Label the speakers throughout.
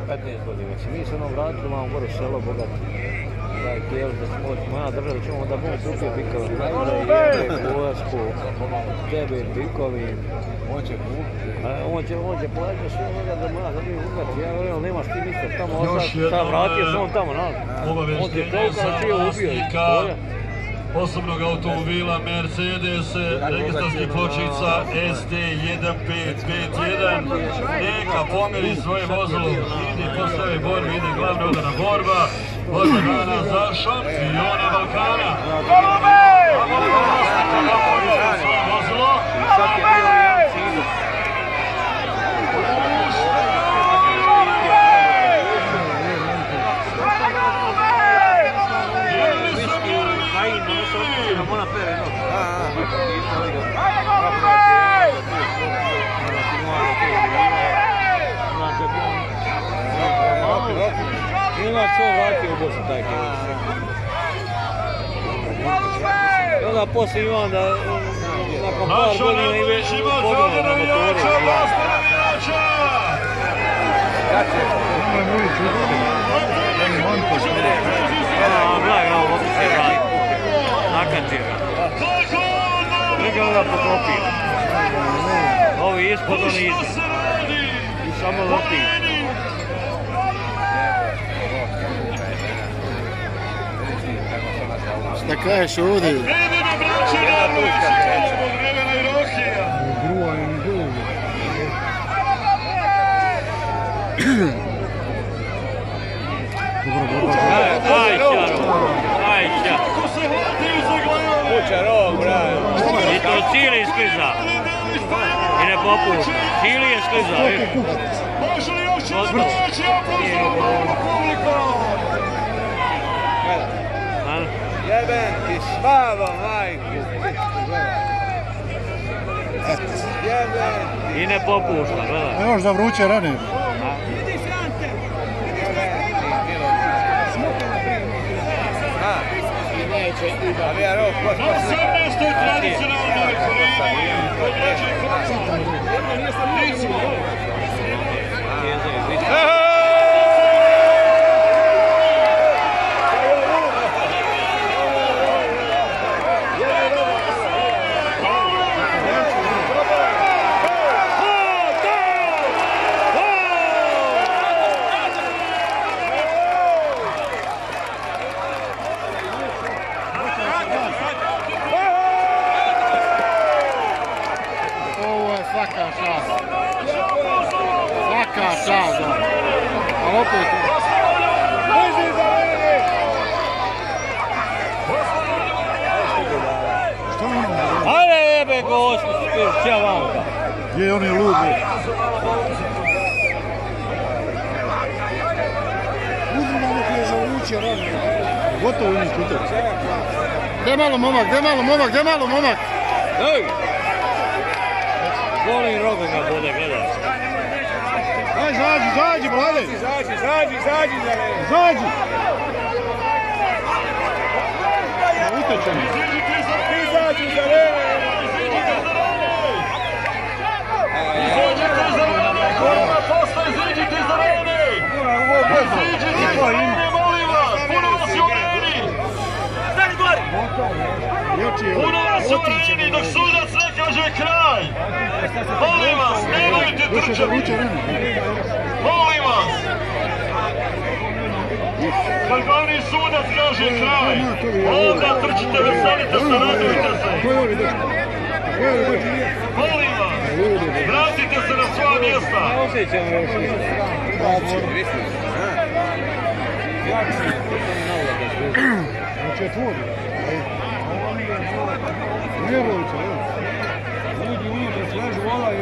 Speaker 1: 15 godina. Mi se ono vratili, imamo gore selo bogato. Htjeli da smo moja država, da ćemo da bomo kupio bikove. Najbolje je Kovasku, tebe bikovi. On će plaćati sve onoga da moja da mi ugati. Ja govorim, nemaš ti ništa tamo ostati, vratio se on tamo, on ti je čovjeka čije ubio iz polja.
Speaker 2: Osobnog automobila Mercedes, registarskih pločica SD1551. Neka pomeri svoje vozilo, ide postave borbe, ide glavna udana borba. Borba dana za šampiona Balkana. Golube! Vozilo.
Speaker 1: Ima što vratio u Bosnu taj kemiš. I onda poslije imam da nakon par godina i već pobjena na motoru. Gledaj, ovo se vrati. Nakači ga. Neka onda poklopio. Ovi ispod, oni ispod. I samo leti.
Speaker 3: Šta kažeš ovdje?
Speaker 1: Ajća. Kuća rog, braj. I to cijeli iskliza. I ne popušta. Cijeli je skliza.
Speaker 2: Može li još jedan treći aplauz za publiku?
Speaker 1: Jeben ti slavo, majku. Jeben ti. I ne popušta, gledaj.
Speaker 3: Ne možeš da vruće rane.
Speaker 1: Vidi Sante. A ja rok, ko smo se...
Speaker 2: Na 18. tradicionalnoj koriji, podređe Croatia. Dicmo.
Speaker 3: Svaka čast, ali opet... Što ono?
Speaker 1: Ajde jebe gosti, cija vam.
Speaker 3: Gdje oni ludi? Uzmi malo prije za uliče rane. Gotovo oni kutak. Gdje malo momak, gdje malo momak, gdje malo momak?
Speaker 1: Ej! Volim robe ga bude, gledaj.
Speaker 3: Aj, zađi, brale!
Speaker 1: Zađi za mene.
Speaker 3: Zađi! Utečemo.
Speaker 1: Izađi za mene.
Speaker 2: Izađite za rane, korona postaje, izađite za rane! Izađite za rane, molim vas, puno vas je u areni! Stani gore! Puno vas je u areni dok sudac ne kaže kraj! Molim vas, nemojte trčati! Molim vas! Kad glavni sudac kaže kraj, onda trčite, veselite se, radujte se! Molim vas, vratite se na svoja mjesta!
Speaker 1: Ne osjećam još ništa.
Speaker 3: Četvori. Ne voliče, evo. Ljudi unutra slažu ovaj,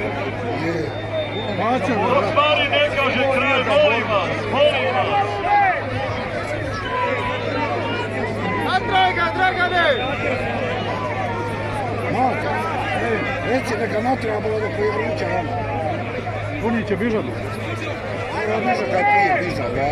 Speaker 2: Dok stvari ne kaže kraj, molim vas, molim vas!
Speaker 3: Dragane! Mata, reci neka natreba bilo da koji vruća rana. Oni će bižati. Ja biža kad ti je biža, da?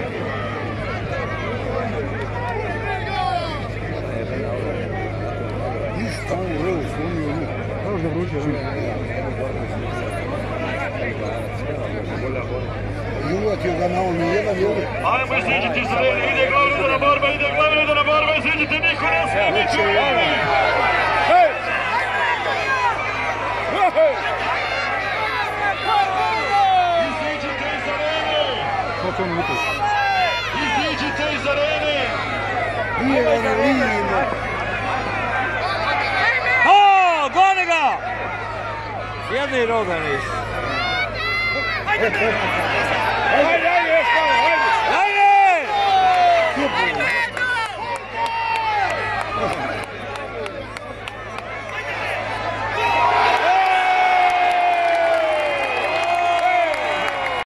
Speaker 3: Ništa, ovo je ovo, slonio ovo. Kao da vruće rana. I uvatio ga na on jedan i ovaj.
Speaker 2: Ajmo iziđite iz arene, ide glavna borba, iziđite, niko ne smije biti u areni! Iziđite iz arene! Iziđite iz arene!
Speaker 3: Nije ga na liniji.
Speaker 1: O, goni ga! Jedni roga nisu.
Speaker 3: Ajde!